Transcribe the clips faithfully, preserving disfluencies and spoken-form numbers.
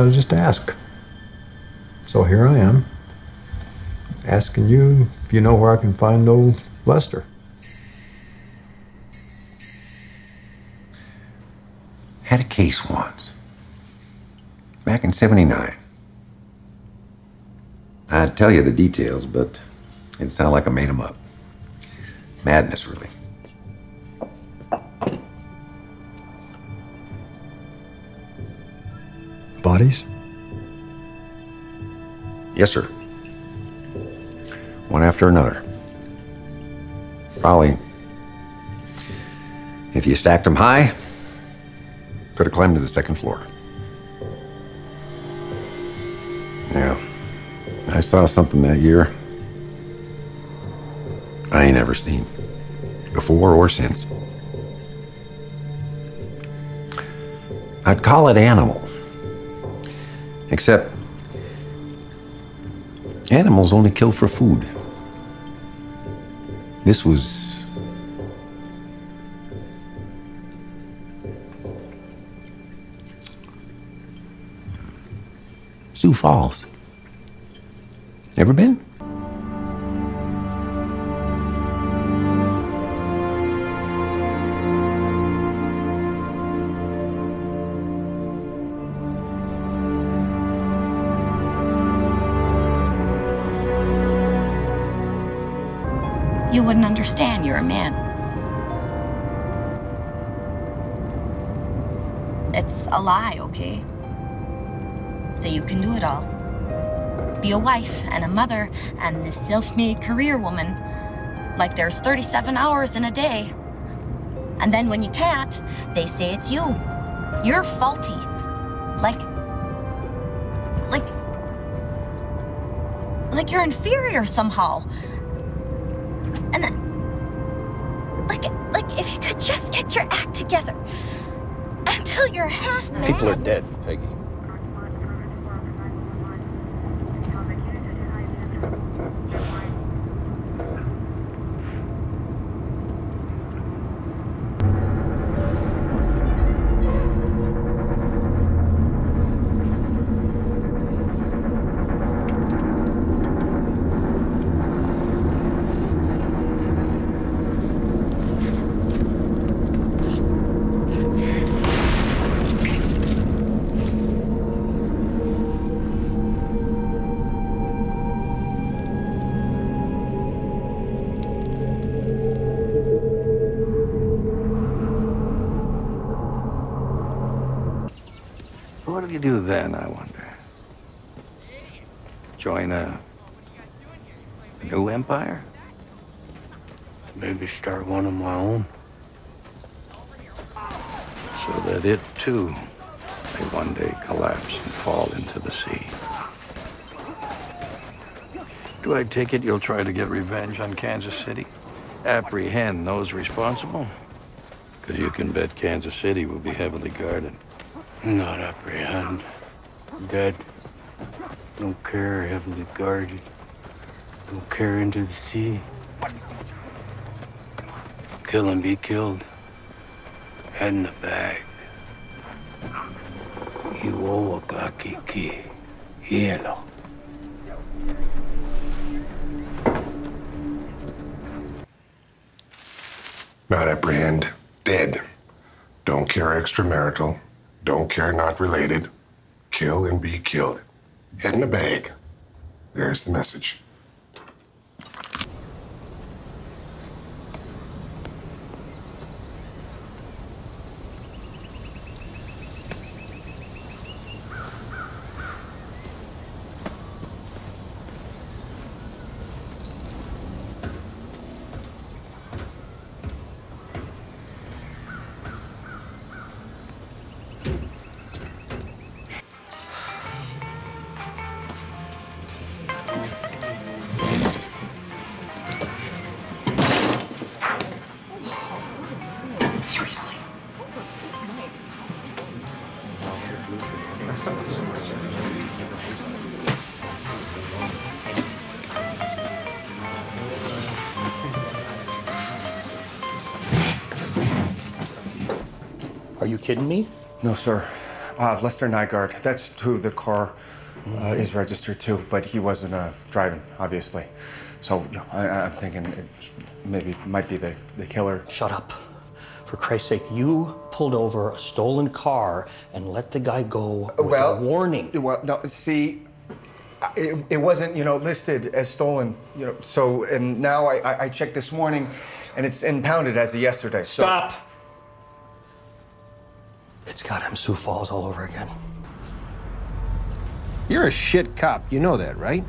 wanted to just ask. So here I am, asking you if you know where I can find old Lester. Had a case once, back in seventy-nine. I'd tell you the details, but it'd sound like I made them up. Madness, really. Bodies? Yes, sir. One after another. Probably, if you stacked them high, could have climbed to the second floor. Yeah. I saw something that year I ain't ever seen, before or since. I'd call it animal. Except, animals only kill for food. This was... Sioux Falls. Ever been? You wouldn't understand, you're a man. It's a lie, okay? That you can do it all. Be a wife and a mother and this self-made career woman. Like there's thirty-seven hours in a day. And then when you can't, they say it's you. You're faulty. Like... Like... Like you're inferior somehow. And then... Like, like if you could just get your act together. Until you're half mad. People are dead, Peggy. What do you do then, I wonder? Join a, a new empire? Maybe start one of my own. So that it, too, may one day collapse and fall into the sea. Do I take it you'll try to get revenge on Kansas City? Apprehend those responsible? Because you can bet Kansas City will be heavily guarded. Not apprehend. Dead. Don't care, heavily guarded. Don't care into the sea. Kill and be killed. Head in the bag. Iwo wakakiki. Hielo. Not apprehend. Dead. Don't care extramarital. Don't care not related. Kill and be killed. Head in a bag. There's the message. Seriously. Are you kidding me? No, sir. Uh, Lester Nygaard. That's who the car uh, is registered to, but he wasn't uh, driving, obviously. So you know, I, I'm thinking it maybe might be the, the killer. Shut up. For Christ's sake, you pulled over a stolen car and let the guy go with well, a warning. Well, no, see, it, it wasn't, you know, listed as stolen, you know, so, and now I, I, I checked this morning, and it's impounded as of yesterday, so. Stop! It's goddamn Sioux Falls all over again. You're a shit cop, you know that, right?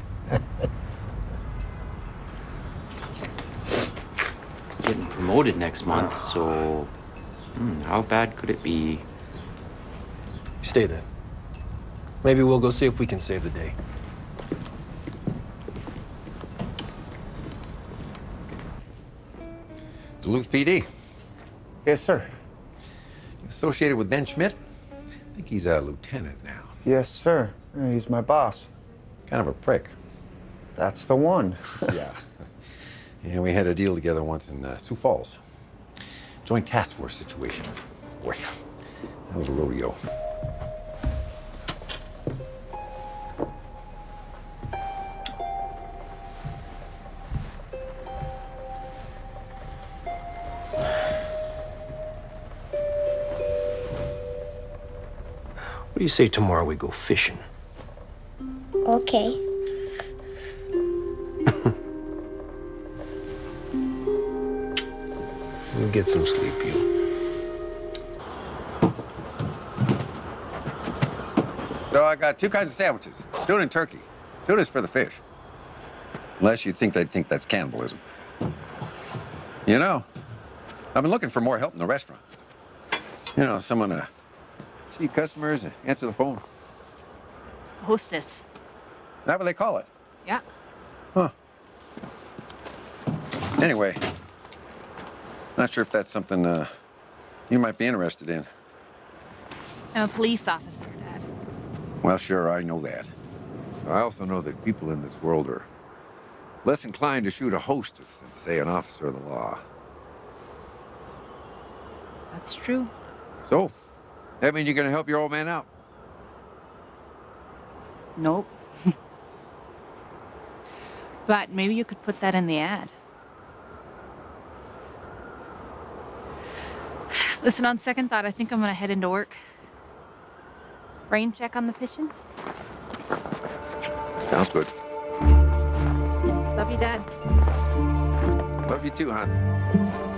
Getting promoted next month, so hmm, how bad could it be? Stay then. Maybe we'll go see if we can save the day. Duluth P D. Yes, sir. Associated with Ben Schmidt? I think he's a lieutenant now. Yes, sir. Yeah, he's my boss. Kind of a prick. That's the one. Yeah. Yeah, we had a deal together once in uh, Sioux Falls. Joint task force situation. Boy, that was a rodeo. What do you say tomorrow we go fishing? Okay. We'll get some sleep, you. So I got two kinds of sandwiches, tuna and turkey. Tuna's for the fish. Unless you think they'd think that's cannibalism. You know, I've been looking for more help in the restaurant. You know, someone to see customers and answer the phone. Hostess. Is that what they call it? Yeah. Huh. Anyway, not sure if that's something uh, you might be interested in. I'm a police officer, Dad. Well, sure, I know that. I also know that people in this world are less inclined to shoot a hostess than, say, an officer of the law. That's true. So, that mean you're gonna help your old man out? Nope. But maybe you could put that in the ad. Listen, on second thought, I think I'm gonna head into work. Rain check on the fishing? Sounds good. Love you, Dad. Love you too, hon.